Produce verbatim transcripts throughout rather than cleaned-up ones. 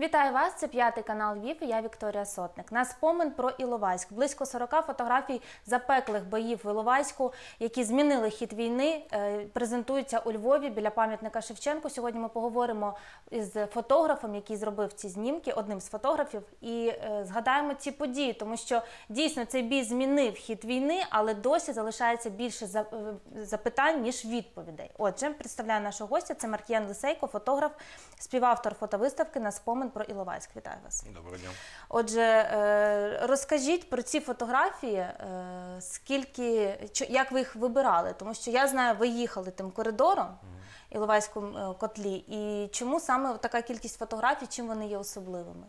Вітаю вас, це п'ятий канал Львів і я Вікторія Сотник. На спомин про Іловайськ. Близько сорока фотографій запеклих боїв в Іловайську, які змінили хід війни, презентуються у Львові біля пам'ятника Шевченку. Сьогодні ми поговоримо із фотографом, який зробив ці знімки, одним з фотографів, і згадаємо ці події, тому що дійсно цей бій змінив хід війни, але досі залишається більше запитань, ніж відповідей. Отже, представляю нашого гостя, це Маркіян Лисейко, фотограф, співавтор фотовиставки «На спомин про Іловайськ». Вітаю вас. Доброго дня. Отже, розкажіть про ці фотографії, скільки, як ви їх вибирали? Тому що я знаю, ви їхали тим коридором в Іловайському котлі, і чому саме така кількість фотографій, чим вони є особливими?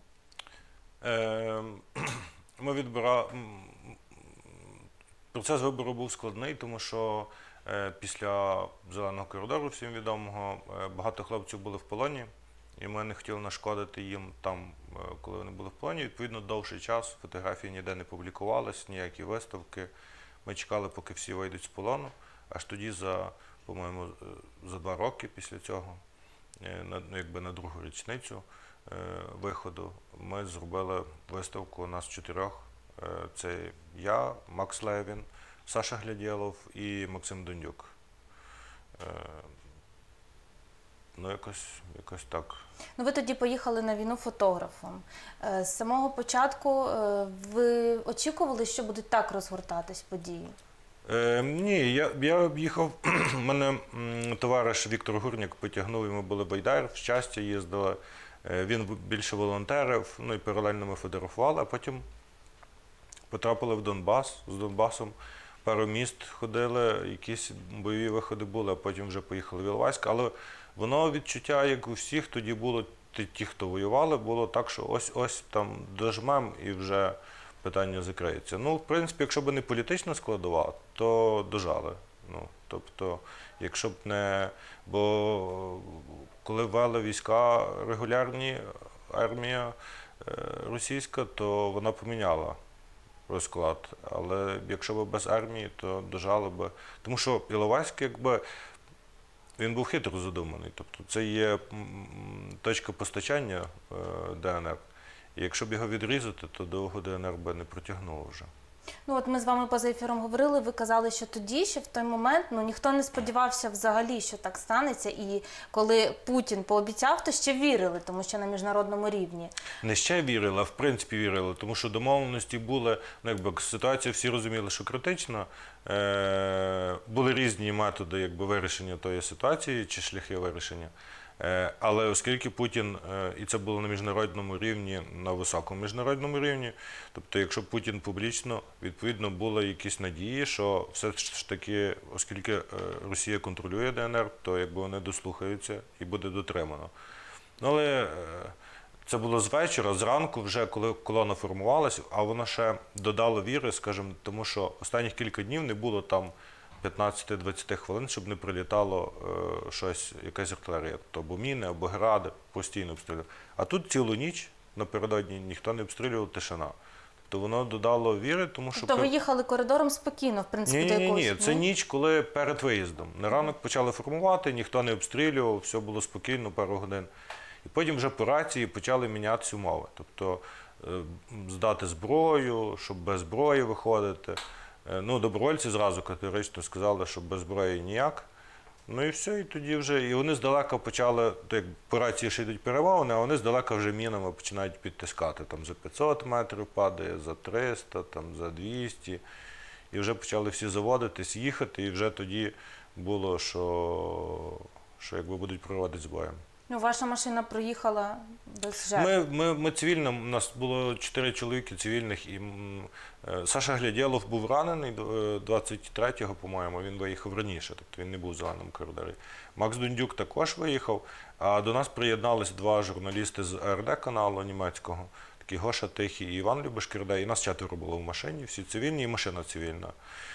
Ми відбирали... Процес вибору був складний, тому що після «Зеленого коридору», всім відомого, багато хлопців були в полоні. І ми не хотіли нашкодити їм там, коли вони були в полоні. Відповідно, довший час фотографії ніде не публікувались, ніякі виставки. Ми чекали, поки всі вийдуть з полону. Аж тоді, за, по-моєму, за два роки після цього, на, якби на другу річницю виходу, ми зробили виставку нас чотирьох. Це я, Макс Левін, Саша Глядєлов і Максим Дундюк. Ну, якось, якось так. Ну, ви тоді поїхали на війну фотографом. З самого початку ви очікували, що будуть так розгортатись події? Е, ні, я, я їхав, мене товариш Віктор Гурняк потягнув, і ми були в Байдар, в Щастя їздили. Він більше волонтерив, ну і паралельно ми фотографували, а потім потрапили в Донбас, з Донбасом. Пару міст ходили, якісь бойові виходи були, а потім вже поїхали в Іловайськ. Але воно відчуття, як у всіх тоді було, ті, хто воювали, було так, що ось-ось там дожмем і вже питання закриється. Ну, в принципі, якщо б не політична складова, то дожали. Ну, тобто, якщо б не... Бо коли ввели війська регулярні, армія російська, то вона поміняла розклад. Але якщо б без армії, то дожали б. Тому що Іловайськ, якби, він був хитро задуманий. Тобто це є точка постачання ДНР. І якщо б його відрізати, то довго ДНР би не протягнуло вже. Ну от ми з вами поза ефіром говорили, ви казали, що тоді, ще в той момент, ну ніхто не сподівався взагалі, що так станеться. І коли Путін пообіцяв, то ще вірили, тому що на міжнародному рівні. Не ще вірили, а в принципі вірили, тому що домовленості були, ну якби ситуація всі розуміли, що критична. Е, були різні методи якби вирішення тої ситуації чи шляхи вирішення. Але оскільки Путін, і це було на міжнародному рівні, на високому міжнародному рівні, тобто якщо Путін публічно, відповідно, були якісь надії, що все ж таки, оскільки Росія контролює ДНР, то якби вони дослухаються і буде дотримано. Ну, але це було з вечора, зранку вже, коли колона формувалася, а вона ще додала віри, скажімо, тому що останніх кілька днів не було там п'ятнадцять-двадцять хвилин, щоб не прилітало е, щось, якась артилерія, то або міни, або гради, постійно обстрілювали. А тут цілу ніч, напередодні, ніхто не обстрілював, тишина. Тобто воно додало віри, тому що... Тобто ви їхали коридором спокійно, в принципі, ні, до ні, якогось... Ні, ні, це ніч, коли перед виїздом. На ранок почали формувати, ніхто не обстрілював, все було спокійно, пару годин. І потім вже по рації почали мінятися умови. Тобто е, здати зброю, щоб без зброї виходити. Ну, добровольці зразу категорично сказали, що без зброї ніяк. Ну і все, і тоді вже, і вони здалека почали, то як по рації ще йдуть перемовини, а вони здалека вже мінами починають підтискати. Там за п'ятсот метрів падає, за триста, там за двісті. І вже почали всі заводитись, їхати, і вже тоді було, що, що якби будуть проводити з боєм. Ну, ваша машина проїхала без жертв. Ми, ми, ми цивільно, у нас було чотири чоловіки цивільних, і е, Саша Глядєлов був ранений двадцять третього, по-моєму, він виїхав раніше, тобто він не був в Зеленому коридорі. Макс Дундюк також виїхав, а до нас приєдналися два журналісти з А Р Д каналу німецького, такі Гоша Тихий і Іван Любешкірде, і нас четверо було в машині, всі цивільні, і машина цивільна.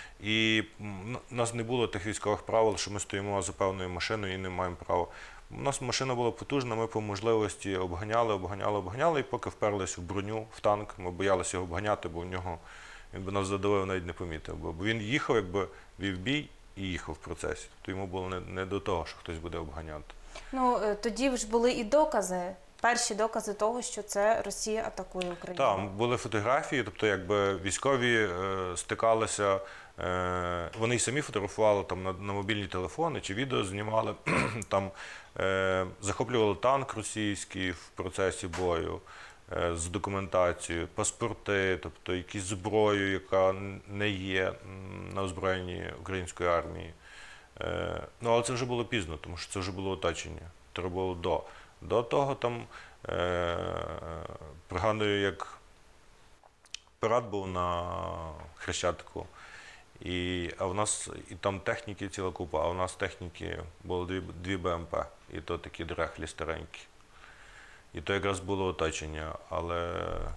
І у нас не було тих військових правил, що ми стоїмо за певною машиною і не маємо права. У нас машина була потужна, ми по можливості обганяли, обганяли, обганяли, і поки вперлись в броню, в танк, ми боялися його обганяти, бо в нього, він би нас задавив, навіть не помітив. Бо він їхав, якби вів бій і їхав в процесі. Тобто йому було не, не до того, що хтось буде обганяти. Ну, тоді ж були і докази перші докази того, що це Росія атакує Україну. Там були фотографії, тобто якби військові е, стикалися, е, вони й самі фотографували там на, на мобільні телефони чи відео знімали, там е, захоплювали танк російський в процесі бою е, з документацією, паспорти, тобто якісь зброю, яка не є м, на озброєнні української армії. Е, ну, але це вже було пізно, тому що це вже було оточення. Це було до. До того там, е, пригадую, як парад був на Хрещатику, і, а в нас, і там техніки ціла купа, а в нас техніки було дві, дві Б М Пе, і то такі дрехлі, старенькі. І то якраз було оточення, але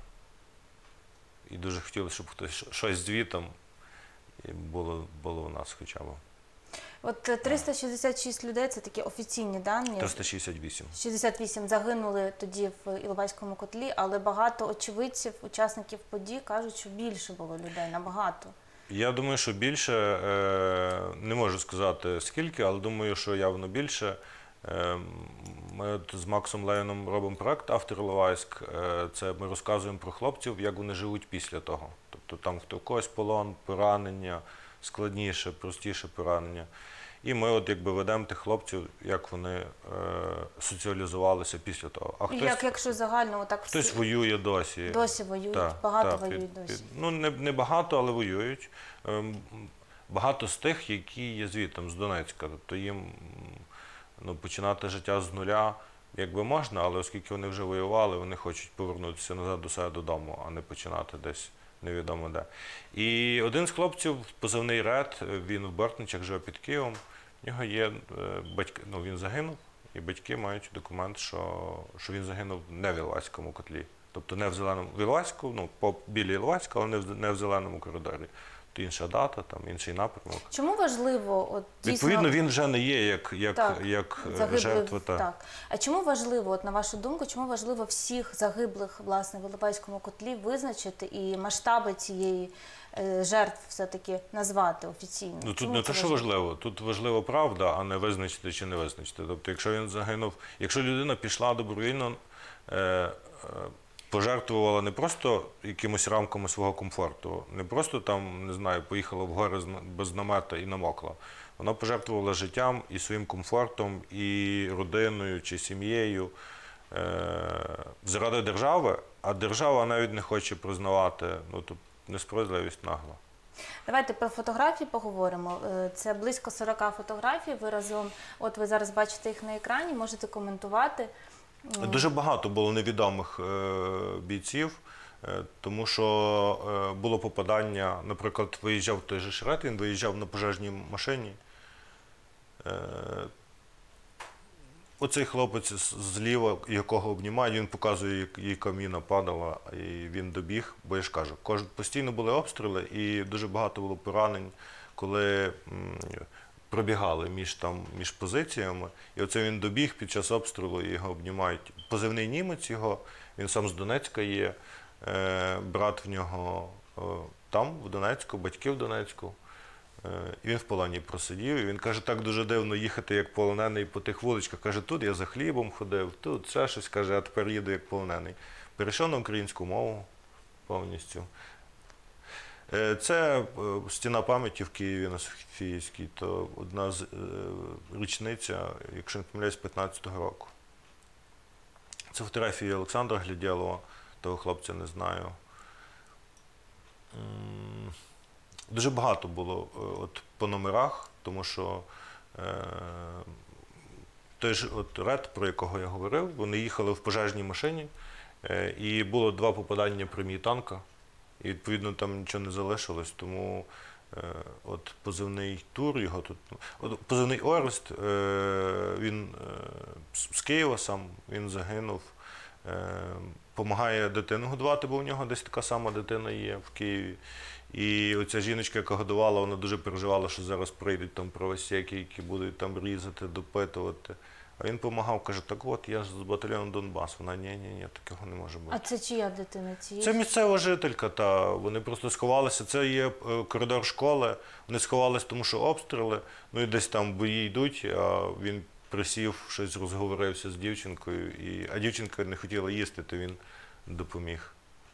і дуже хотілося, щоб хтось щось звітом і було, було у нас хоча б. От е, триста шістдесят шість людей – це такі офіційні дані. триста шістдесят вісім. шістдесят вісім загинули тоді в Іловайському котлі, але багато очевидців, учасників подій кажуть, що більше було людей, набагато. Я думаю, що більше, е, не можу сказати скільки, але думаю, що явно більше. Е, Ми от з Максом Леєном робимо проект «Автор Іловайськ». Е, Це ми розказуємо про хлопців, як вони живуть після того. Тобто там хто в когось полон, поранення, складніше, простіше поранення. І ми от якби ведемо тих хлопців, як вони е, соціалізувалися після того. А хтось, Як якщо загально отак хтось всі воює досі. досі воюють, Так, багато так, воюють під- досі. під- ну, не, не багато, але воюють. Ем, Багато з тих, які є звідти, з Донецька. Тобто їм м, ну, починати життя з нуля якби можна, але оскільки вони вже воювали, вони хочуть повернутися назад до себе додому, а не починати десь невідомо де. І один з хлопців, позивний Ред, він в Бортничах, живе під Києвом. В нього є е, батьки, ну він загинув, і батьки мають документ, що, що він загинув не в Іловайському котлі. Тобто не в зеленому в Іловайську, ну по біля Іловайська, але не в, не в зеленому коридорі. То інша дата, там інший напрямок. Чому важливо, от дійсно, Відповідно, він вже не є як, як, Так, як е, загиблих, жертва. Та. так. А чому важливо, от на вашу думку, чому важливо всіх загиблих власне в Іловайському котлі визначити і масштаби цієї е, жертв все-таки назвати офіційно? Ну, тут Чому не це те, що важливо, тут важлива правда, а не визначити чи не визначити. Тобто, якщо він загинув, якщо людина пішла добровільно, е, е, пожертвувала не просто якимось рамками свого комфорту, не просто там, не знаю, поїхала в гори з- без намета і намокла. Вона пожертвувала життям і своїм комфортом, і родиною чи сім'єю е, заради держави, а держава навіть не хоче признавати, ну, тут несправедливість нагла. Давайте про фотографії поговоримо. Е, Це близько сорок фотографій. Ви разом, от ви зараз бачите їх на екрані, можете коментувати. Дуже багато було невідомих е, бійців, е, тому що е, було попадання, наприклад, виїжджав той же Шред, він виїжджав на пожежній машині. Е, Оцей хлопець з- зліва, якого обнімають, він показує, як її каміна падала, і він добіг, бо я ж кажу, кож- постійно були обстріли і дуже багато було поранень, коли м, пробігали між, там, між позиціями. І оце він добіг під час обстрілу, і його обнімають. Позивний німець його, він сам з Донецька є, е, брат в нього е, там, в Донецьку, батьки в Донецьку. Е, І він в полоні просидів, і він каже, так дуже дивно їхати як полонений по тих вуличках. Каже, тут я за хлібом ходив, тут ще щось, каже, а тепер їду як полонений. Перейшов на українську мову повністю. Е, Це е, стіна пам'яті в Києві на Софіївській, то одна з е, річниця, якщо не помиляюсь, п'ятнадцятого року. Це фотографії Олександра Глядєлова, того хлопця не знаю. М, Дуже багато було е, от, по номерах, тому що е, той ж от Ред, про якого я говорив, вони їхали в пожежній машині, е, і було два попадання прямі танка, і відповідно там нічого не залишилось, тому е, от позивний Тур, його тут, от, позивний Орест, е, він е, з з Києва сам, він загинув. Помагає дитину годувати, бо у нього десь така сама дитина є в Києві. І оця жіночка, яка годувала, вона дуже переживала, що зараз прийдуть там правосеки, які будуть там різати, допитувати. А він допомагав, каже, так от, я ж з батальйону Донбас. Вона, ні-ні-ні, такого не може бути. А це чия дитина? Цієї? Це місцева жителька, та вони просто сховалися. Це є е, коридор школи. Вони сховалися, тому що обстріли. Ну і десь там бої йдуть, а він присів, щось розговорився з дівчинкою, і, а дівчинка не хотіла їсти, то він допоміг.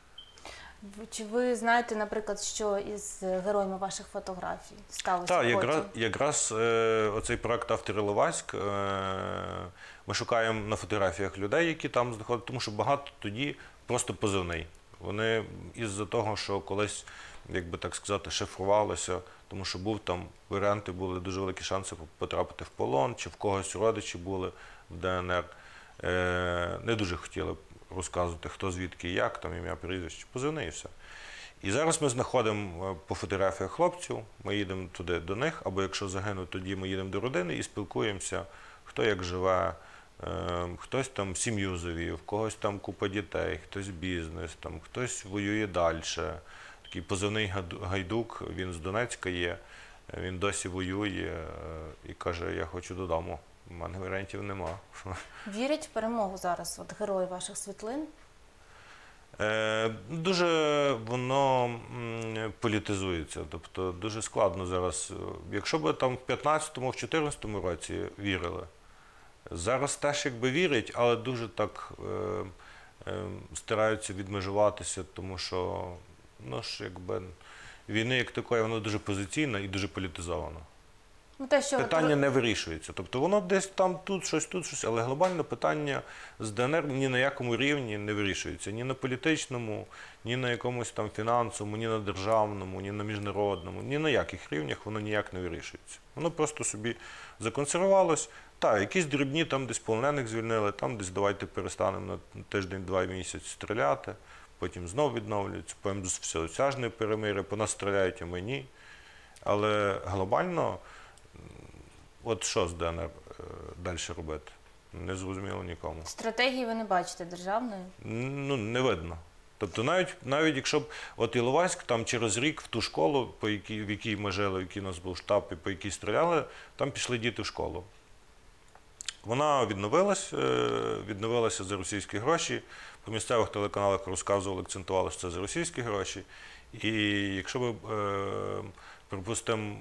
В- Чи ви знаєте, наприклад, що із героями ваших фотографій сталося Так, потім? якраз, якраз е, оцей проект «Автор Іловайськ», е, ми шукаємо на фотографіях людей, які там знаходяться, тому що багато тоді просто позивний. Вони із-за того, що колись, як би так сказати, шифрувалося, тому що був там варіанти, були дуже великі шанси потрапити в полон, чи в когось родичі були в Де Ен Ер. Е, не дуже хотіли розказувати, хто звідки і як, там ім'я, прізвище, позивний і все. І зараз ми знаходимо по фотографіях хлопців, ми їдемо туди до них, або якщо загинуть, тоді ми їдемо до родини і спілкуємося, хто як живе, е, хтось там сім'ю завів, в когось там купа дітей, хтось бізнес, там, хтось воює далі. Такий позивний Гайдук, він з Донецька є, він досі воює е, і каже, я хочу додому, у мене варіантів нема. Вірять в перемогу зараз от, герої ваших світлин? Е, Дуже воно м, політизується, тобто дуже складно зараз. Якщо б там в п'ятнадцятому, в чотирнадцятому році вірили, зараз теж якби вірять, але дуже так е, е, стараються відмежуватися, тому що ну ж якби війни як такої, воно дуже позиційна і дуже політизована. Ну, те, що Питання не вирішується. Тобто воно десь там, тут щось, тут щось, але глобально питання з Де Ен Ер ні на якому рівні не вирішується. Ні на політичному, ні на якомусь там фінансовому, ні на державному, ні на міжнародному, ні на яких рівнях воно ніяк не вирішується. Воно просто собі законсервувалось. Так, якісь дрібні там десь полонених звільнили, там десь давайте перестанемо на тиждень-два місяць стріляти, потім знов відновлюється, потім все, осяжне перемир'я, по нас стріляють, а ми ні. Але глобально от що з Де Ен Ер далі робити? Не зрозуміло нікому. стратегії ви не бачите державної? Ну, не видно. Тобто навіть, навіть якщо б от Іловайськ там через рік в ту школу, по якій, в якій ми жили, в якій у нас був штаб і по якій стріляли, там пішли діти в школу. Вона відновилась, е, відновилася за російські гроші. По місцевих телеканалах розказували, акцентували, що це за російські гроші. І якщо б, е, припустимо,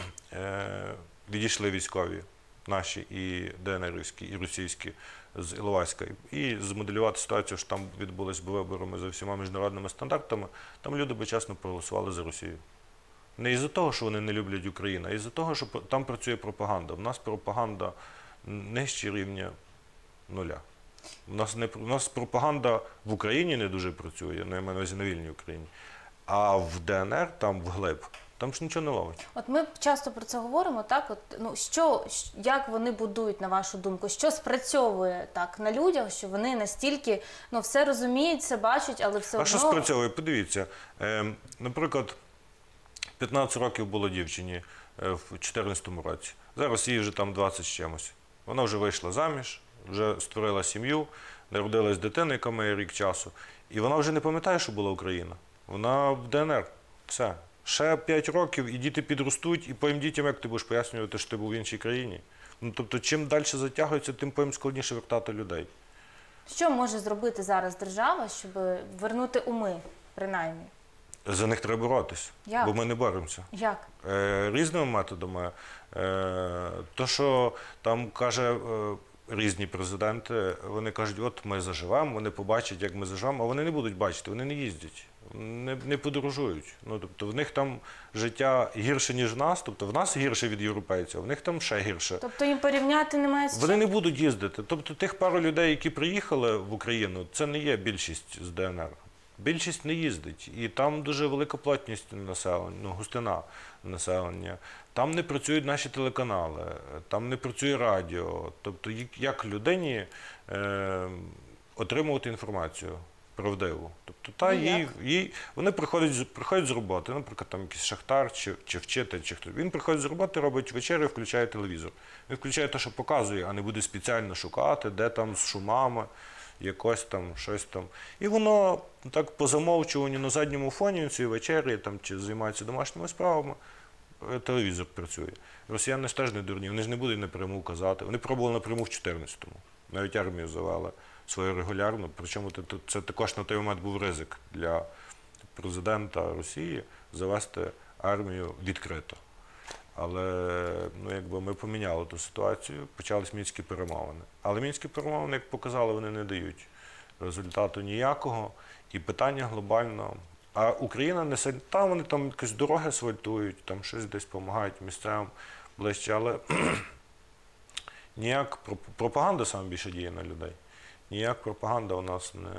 е, відійшли військові наші і Де Ен Ерівські, і російські з Іловайська, і змоделювати ситуацію, що там відбулись би виборами за всіма міжнародними стандартами, там люди би чесно проголосували за Росію. Не із-за того, що вони не люблять Україну, а із-за того, що там працює пропаганда. У нас пропаганда нижче рівня нуля. У нас, не, у нас пропаганда в Україні не дуже працює, ну, я маю на увазі на вільній Україні, а в Де Ен Ер, там вглиб, там ж нічого не ловить. От ми часто про це говоримо, так? От, ну, що, як вони будують, на вашу думку? Що спрацьовує так на людях, що вони настільки ну, все розуміють, все бачать, але все А одно… що спрацьовує? Подивіться, е, наприклад, п'ятнадцять років було дівчині е, в дві тисячі чотирнадцятому році. Зараз їй вже там двадцять з чимось. Вона вже вийшла заміж, вже створила сім'ю, народилась дитина, яка має рік часу. І вона вже не пам'ятає, що була Україна. Вона в Де Ен Ер. Все. Ще п'ять років, і діти підростуть, і потім дітям, як ти будеш пояснювати, що ти був в іншій країні. Ну, тобто, чим далі затягується, тим потім складніше вертати людей. Що може зробити зараз держава, щоб вернути уми, принаймні? За них треба боротися, Як? бо ми не боремося. Як? Е, різними методами. Е, то, що там каже е, різні президенти, вони кажуть, от ми заживемо, вони побачать, як ми заживемо, а вони не будуть бачити, вони не їздять, не, не подорожують. Ну, тобто в них там життя гірше, ніж в нас, тобто в нас гірше від європейців, а в них там ще гірше. Тобто їм порівняти немає з Вони чим? не будуть їздити. Тобто тих пару людей, які приїхали в Україну, це не є більшість з Де Ен Ер. Більшість не їздить. І там дуже велика плотність населення, ну, густина населення. Там не працюють наші телеканали, там не працює радіо. Тобто як людині е, отримувати інформацію правдиву. Тобто та Ну, їй, їй, вони приходять, з- приходять з роботи, наприклад, там якийсь шахтар чи, чи вчитель, чи хто. Він приходить з роботи, робить вечерю, включає телевізор. Він включає те, що показує, а не буде спеціально шукати, де там з шумами, якось там, щось там. І воно так по замовчуванню на задньому фоні цієї вечері там, чи займається домашніми справами, е, телевізор працює. Росіяни ж теж не дурні, вони ж не будуть напряму казати. Вони пробували напряму в чотирнадцятому. Навіть армію завели свою регулярну, причому це, це також на той момент був ризик для президента Росії завести армію відкрито. Але ну, якби ми поміняли ту ситуацію, почались мінські перемовини. Але мінські перемовини, як показали, вони не дають результату ніякого. І питання глобально. А Україна не сильно, там вони там якісь дороги асфальтують, там щось десь допомагають місцевим ближче, але ніяк пропаганда саме більше діє на людей. Ніяк пропаганда у нас не.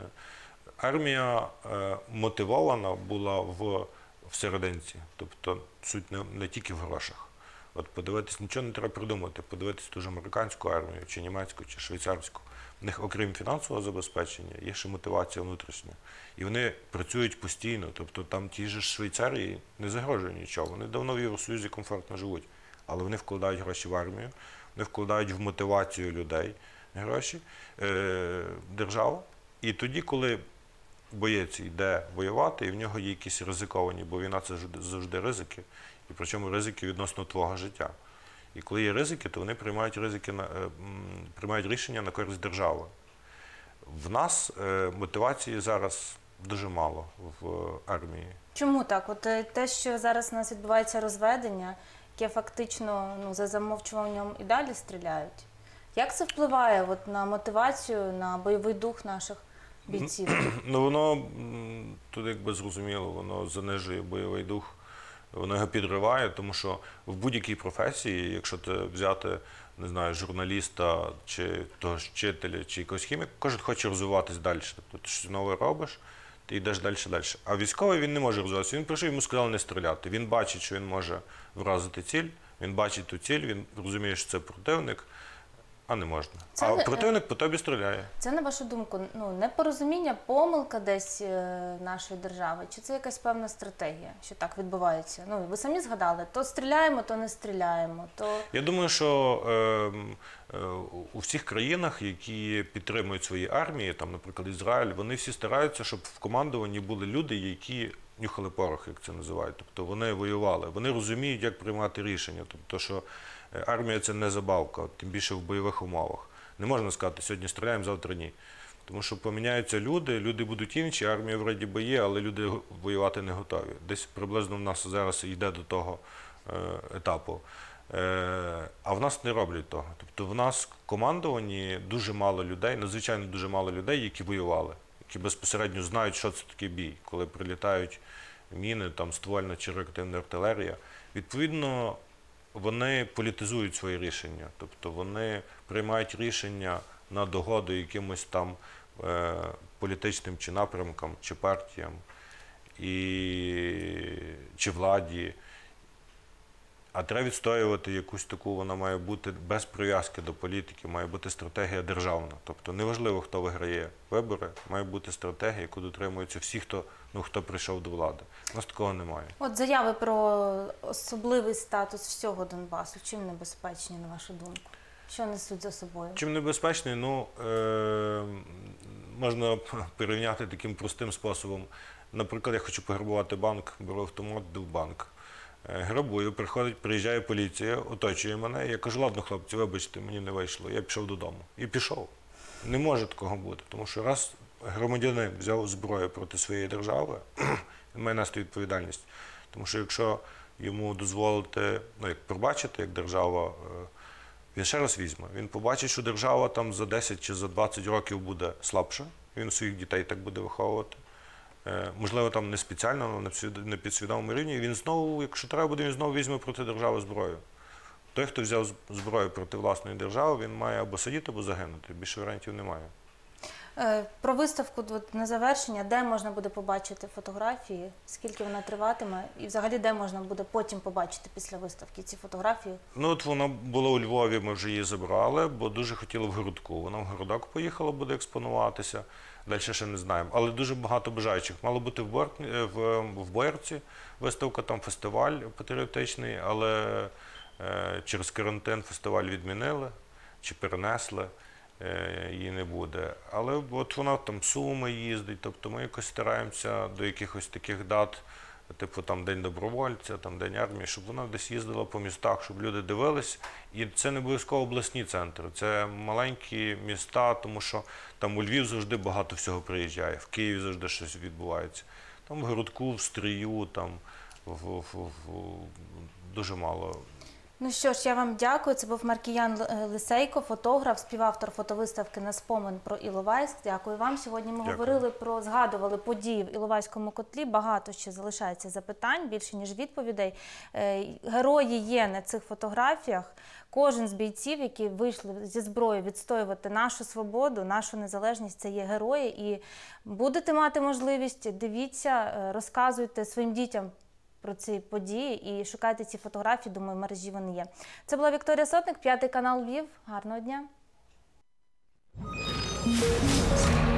Армія е, мотивована була в, в серединці, тобто суть не, не тільки в грошах. От подивитись, нічого не треба придумати, подивитись ту ж американську армію, чи німецьку, чи швейцарську. В них, окрім фінансового забезпечення, є ще мотивація внутрішня. І вони працюють постійно, тобто там ті ж Швейцарії не загрожує нічого. Вони давно в Євросоюзі комфортно живуть, але вони вкладають гроші в армію, вони вкладають в мотивацію людей гроші, е, держава. І тоді, коли боєць йде воювати, і в нього є якісь ризиковані, бо війна – це завжди ризики, і причому ризики відносно твого життя. І коли є ризики, то вони приймають, ризики на, приймають рішення на користь держави. В нас мотивації зараз дуже мало в армії. Чому так? От те, що зараз у нас відбувається розведення, яке фактично ну, за замовчуванням і далі стріляють. Як це впливає от, на мотивацію, на бойовий дух наших бійців? Ну, воно, тут якби зрозуміло, воно занижує бойовий дух, воно його підриває, тому що в будь-якій професії, якщо ти взяти, не знаю, журналіста, чи того ж вчителя, чи якогось хіміка, кожен хоче розвиватись далі. Тобто ти щось нове робиш, ти йдеш далі, далі. А військовий, він не може розвиватися. Він прийшов, йому сказали не стріляти. Він бачить, що він може вразити ціль, він бачить ту ціль, він розуміє, що це противник, а не можна. Це а не... противник по тобі стріляє. Це, на вашу думку, ну, непорозуміння, помилка десь нашої держави? Чи це якась певна стратегія, що так відбувається? Ну, ви самі згадали, то стріляємо, то не стріляємо. То... Я думаю, що е, е, у всіх країнах, які підтримують свої армії, там, наприклад, Ізраїль, вони всі стараються, щоб в командуванні були люди, які нюхали порох, як це називають. Тобто вони воювали, вони розуміють, як приймати рішення. Тобто, що армія – це не забавка, тим більше в бойових умовах. Не можна сказати, сьогодні стріляємо, завтра ні. Тому що поміняються люди, люди будуть інші, армія вроді би є, але люди воювати не готові. Десь приблизно в нас зараз йде до того е, етапу. Е, а в нас не роблять того. Тобто в нас в командуванні дуже мало людей, надзвичайно дуже мало людей, які воювали, які безпосередньо знають, що це таке бій, коли прилітають міни, там, ствольна чи реактивна артилерія. Відповідно, вони політизують свої рішення, тобто вони приймають рішення на догоду якимось там е, політичним чи напрямкам, чи партіям, і, чи владі. А треба відстоювати якусь таку, вона має бути без прив'язки до політики, має бути стратегія державна. Тобто неважливо, хто виграє вибори, має бути стратегія, яку дотримуються всі, хто, ну, хто прийшов до влади. У нас такого немає. От заяви про особливий статус всього Донбасу, чим небезпечні, на вашу думку? Що несуть за собою? Чим небезпечний? Ну, е- можна порівняти таким простим способом. Наприклад, я хочу пограбувати банк, беру автомат, йду в банк. Грабую, приходить, приїжджає поліція, оточує мене. Я кажу, ладно, хлопці, вибачте, мені не вийшло. Я пішов додому. І пішов. Не може такого бути, тому що раз громадянин взяв зброю проти своєї держави, він має нести відповідальність. Тому що якщо йому дозволити, ну, як пробачити, як держава, він ще раз візьме. Він побачить, що держава там за десять чи за двадцять років буде слабша, він своїх дітей так буде виховувати. Можливо, там не спеціально, але на підсвідомому рівні. Він знову, якщо треба буде, він знову візьме проти держави зброю. Той, хто взяв зброю проти власної держави, він має або сидіти, або загинути. Більше варіантів немає. Про виставку на завершення, де можна буде побачити фотографії, скільки вона триватиме, і взагалі де можна буде потім побачити після виставки ці фотографії? Ну, от вона була у Львові, ми вже її забрали, бо дуже хотіли в Городку. Вона в Городок поїхала, буде експонуватися. Далі ще не знаємо. Але дуже багато бажаючих. Мало бути в, Бор... в... в Боярці виставка, там фестиваль патріотичний, але е... через карантин фестиваль відмінили чи перенесли. Її не буде. Але от вона там Суми їздить, тобто ми якось стараємося до якихось таких дат, типу там День добровольця, там День армії, щоб вона десь їздила по містах, щоб люди дивились. І це не обов'язково обласні центри, це маленькі міста, тому що там у Львів завжди багато всього приїжджає, в Києві завжди щось відбувається. Там в Городку, в Стрию, там в, в, в, дуже мало. Ну що ж, я вам дякую. Це був Маркіян Л- Лисейко, фотограф, співавтор фотовиставки «На спомин про Іловайськ». Дякую вам. Сьогодні ми Дякую. говорили про, згадували події в Іловайському котлі. Багато ще залишається запитань, більше ніж відповідей. Е, Герої є на цих фотографіях. Кожен з бійців, які вийшли зі зброєю відстоювати нашу свободу, нашу незалежність, це є герої. І будете мати можливість, дивіться, е, розказуйте своїм дітям про ці події і шукайте ці фотографії, думаю, в мережі вони є. Це була Вікторія Сотник, п'ятий канал Львів. Гарного дня!